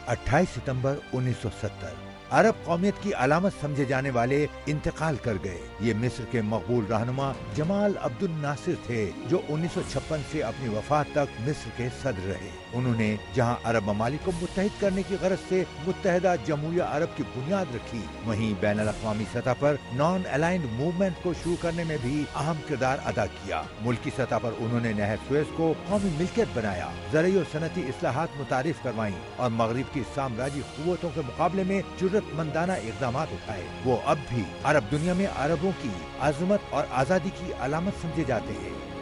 28 सितंबर 1970 अरब कौमियत की अलामत समझे जाने वाले इंतकाल कर गए। ये मिस्र के मकबूल रहनुमा जमाल अब्दुल नासिर थे, जो 1956 से अपनी वफात तक मिस्र के सदर रहे। उन्होंने जहां अरब ममालिक को मुत्तहिद करने की गरज से मुत्तहिदा जमहूरिया अरब की बुनियाद रखी, वहीं बैन अल-अक़वामी सतह पर नॉन अलाइंड मूवमेंट को शुरू करने में भी अहम किरदार अदा किया। मुल्की सतह पर उन्होंने नहर सुएज को कौमी मिल्कियत बनाया, ज़रई और सनती इस्लाहात मुतारिफ करवाई और मगरिब की साम्राज्य कुव्वतों के मुकाबले में जरूरतमंदाना इक़दाम उठाए। वो अब भी अरब दुनिया में अरबों की अज़मत और आज़ादी की अलामत समझे जाते हैं।